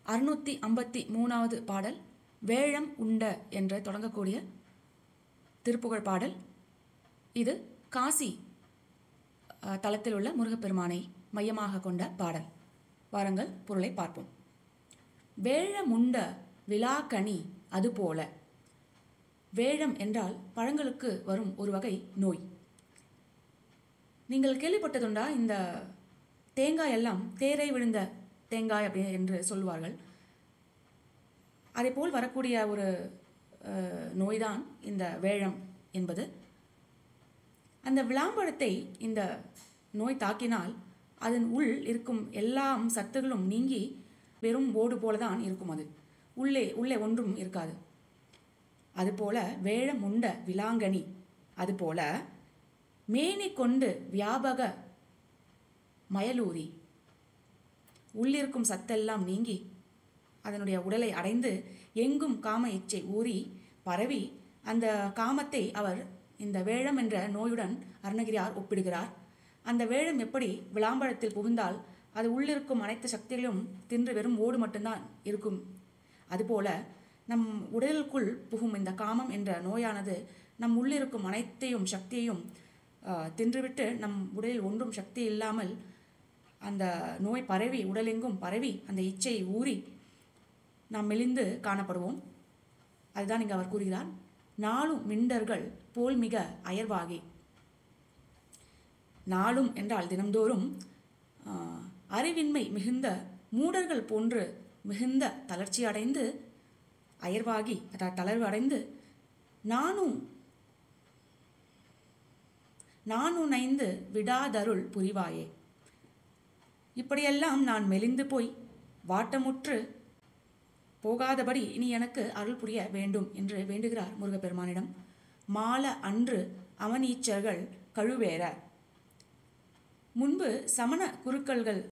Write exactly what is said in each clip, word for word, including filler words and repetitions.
அறுநூற்றி ஐம்பத்தி மூணாவது பாடல் வேழம் உண்ட என்று தொடங்கக்கூடிய திருப்புகழ் பாடல். இது காசி தலத்தில் உள்ள முருகப்பெருமானை மையமாக கொண்ட பாடல். வாருங்கள் பொருளை பார்ப்போம். வேழமுண்ட விலாக்கனி அதுபோல. வேழம் என்றால் பழங்களுக்கு வரும் ஒரு வகை நோய். நீங்கள் கேள்விப்பட்டதுண்டா? இந்த தேங்காய் எல்லாம் தேரை விழுந்த தேங்காய் அப்படி என்று சொல்வார்கள். அதே போல் வரக்கூடிய ஒரு நோய்தான் இந்த வேழம் என்பது. அந்த விளாம்பழத்தை இந்த நோய் தாக்கினால் அதன் உள் இருக்கும் எல்லா சத்துகளும் நீங்கி வெறும் ஓடு போல தான் இருக்கும். அது உள்ளே உள்ளே ஒன்றும் இருக்காது. அதுபோல வேழம் உண்ட விலாங்கனி அதுபோல மேனி கொண்டு வியாபக மயலூரி, உள்ளிருக்கும் சத்தெல்லாம் நீங்கி அதனுடைய உடலை அடைந்து எங்கும் காம இச்சை ஊறி பரவி அந்த காமத்தை அவர் இந்த வேழம் என்ற நோயுடன் அருணகிரியார் ஒப்பிடுகிறார். அந்த வேழம் எப்படி விளாம்பழத்தில் புகுந்தால் அது உள்ளிருக்கும் அனைத்து சக்திகளும் தின்று வெறும் ஓடு மட்டும்தான் இருக்கும், அதுபோல நம் உடலுக்குள் புகும் இந்த காமம் என்ற நோயானது நம் உள்ளிருக்கும் அனைத்தையும் சக்தியையும் தின்றுவிட்டு நம் உடலில் ஒன்றும் சக்தி இல்லாமல் அந்த நோய் பரவி உடலெங்கும் பரவி அந்த இச்சை ஊறி நாம் மெலிந்து காணப்படுவோம். அதுதான் இங்கே அவர் கூறுகிறார். நாளும் மிண்டர்கள் போல் மிக அயர்வாகி. நாளும் என்றால் தினம்தோறும் அறிவின்மை மிகுந்த மூடர்கள் போன்று மிகுந்த தளர்ச்சி அடைந்து அயர்வாகி அதாவது தளர்வு அடைந்து நானும் நானுனைந்து விடாதருள் புரிவாயே. இப்படியெல்லாம் நான் மெலிந்து போய் வாட்டமுற்று போகாதபடி இனி எனக்கு அருள் புரிய வேண்டும் என்று வேண்டுகிறார் முருகப்பெருமானிடம். மால அன்று அவனீச்சர்கள் கழுவேற. முன்பு சமண குருக்கள்கள்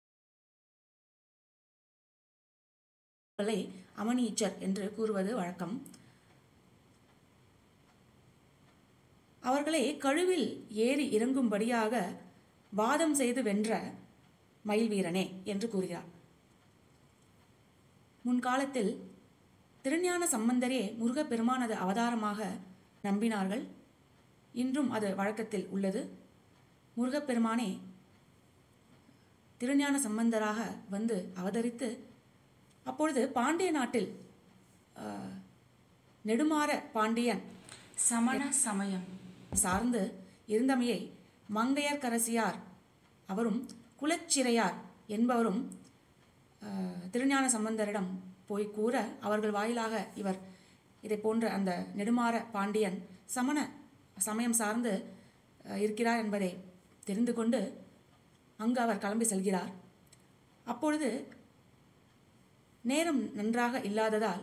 அவனீச்சர் என்று கூறுவது வழக்கம். அவர்களை கழுவில் ஏறி இறங்கும்படியாக வாதம் செய்து வென்ற மயில் வீரனே என்று கூறுகிறார். முன்காலத்தில் திருஞான சம்பந்தரே முருகப்பெருமானது அவதாரமாக நம்பினார்கள். இன்றும் அது வழக்கத்தில் உள்ளது. முருகப்பெருமானே திருஞான சம்பந்தராக வந்து அவதரித்து அப்பொழுது பாண்டிய நாட்டில் நெடுமாற பாண்டியன் சமண சமயம் சார்ந்து இருந்தமையை மங்கையர்க்கரசியார் அவரும் குலச்சிறையார் என்பவரும் திருஞான சம்பந்தரிடம் போய் கூற அவர்கள் வாயிலாக இவர் இதை போன்ற அந்த நெடுமாற பாண்டியன் சமண சமயம் சார்ந்து இருக்கிறார் என்பதை தெரிந்து கொண்டு அங்கு அவர் கிளம்பி செல்கிறார். அப்பொழுது நேரம் நன்றாக இல்லாததால்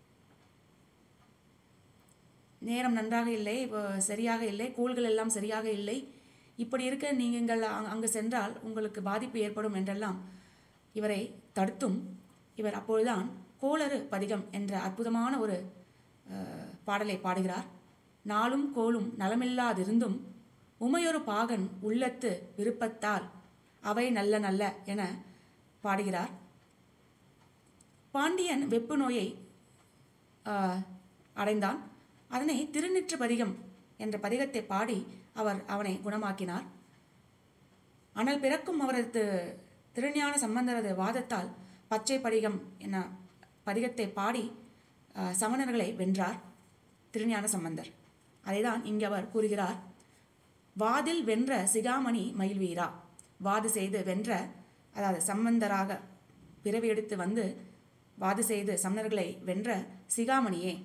நேரம் நன்றாக இல்லை, சரியாக இல்லை, கோள்கள் எல்லாம் சரியாக இல்லை, இப்படி இருக்க நீங்கள் அங்கு சென்றால் உங்களுக்கு பாதிப்பு ஏற்படும் என்றெல்லாம் இவரை தடுத்தும் இவர் அப்பொழுதுதான் கோளறு பதிகம் என்ற அற்புதமான ஒரு பாடலை பாடுகிறார். நாளும் கோளும் நலமில்லாதிருந்தும் உமையொரு பாகன் உள்ளத்து விருப்பத்தால் அவை நல்ல நல்ல என பாடுகிறார். பாண்டியன் வெப்பு நோயை அடைந்தான். அதனை திருநீற்று பதிகம் என்ற பதிகத்தை பாடி அவர் அவனை குணமாக்கினார். ஆனால் பிறக்கும் அவரது திருஞான சம்பந்தரது வாதத்தால் பச்சை பதிகம் என பதிகத்தை பாடி சமணர்களை வென்றார் திருஞான சம்பந்தர். அதைதான் இங்கே அவர் கூறுகிறார். வாதில் வென்ற சிகாமணி மயில்வீரா. வாது செய்து வென்ற, அதாவது சம்பந்தராக பிறவி எடுத்து வந்து வாது செய்து சமணர்களை வென்ற சிகாமணியே,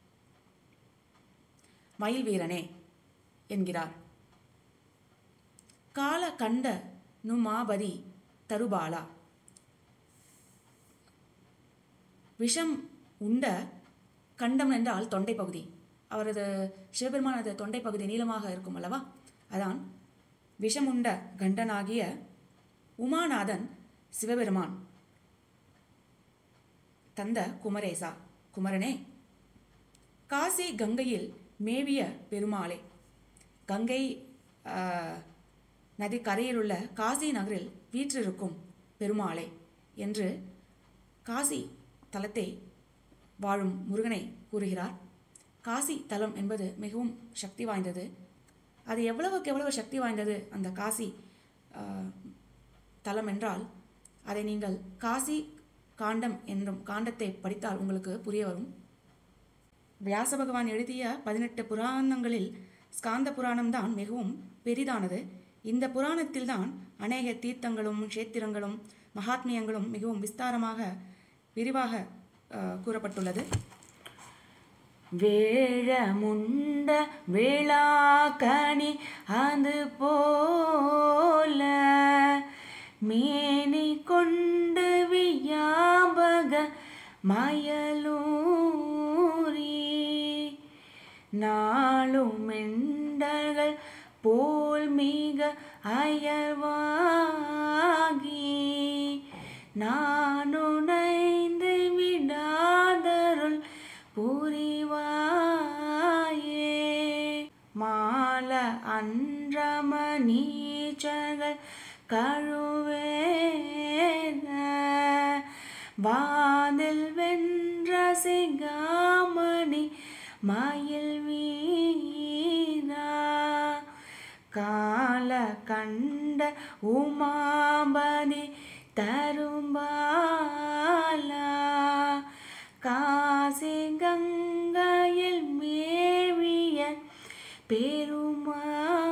மயில் வீரனே என்கிறார். கால கண்ட நுமாபதி தருபாலா. விஷம் உண்ட, கண்டம் என்றால் தொண்டை பகுதி. அவரது சிவபெருமானது தொண்டை பகுதி நீளமாக இருக்கும் அல்லவா, அதான் விஷம் உண்ட கண்டனாகிய உமாநாதன் சிவபெருமான் தந்த குமரேசா, குமரனே. காசி கங்கையில் மேவிய பெருமாளே. கங்கை நதி கரையில் உள்ள காசி நகரில் வீற்றிருக்கும் பெருமாளே என்று காசி தலத்தை வாழும் முருகனை கூறுகிறார். காசி தலம் என்பது மிகவும் சக்தி வாய்ந்தது. அது எவ்வளவுக்கு எவ்வளவு சக்தி வாய்ந்தது அந்த காசி தலம் என்றால், அதை நீங்கள் காசி காண்டம் என்றும் காண்டத்தை படித்தால் உங்களுக்கு புரிய வரும். வியாச பகவான் எழுதிய பதினெட்டு புராணங்களில் ஸ்காந்த புராணம்தான் மிகவும் பெரிதானது. இந்த புராணத்தில்தான் அநேக தீர்த்தங்களும் க்ஷேத்திரங்களும் மகாத்மியங்களும் மிகவும் விஸ்தாரமாக விரிவாக கூறப்பட்டுள்ளது. வேழமுண்ட வேளாக்கணி அது போல மேனி கொண்டு வியாபக மயலூரி நாளும் மெண்டர்கள் போல் மிக அயர்வாகி நானுணைந்து விடாதருள் புரிவாயே மால அன்றம நீச்சர்கள் கழுவேன வாதில் வென்ற சிகாமணி மயில் வீரா கால கண்ட உமாபதி தரும்பாலா காசி கங்கையில் மேவிய பெருமா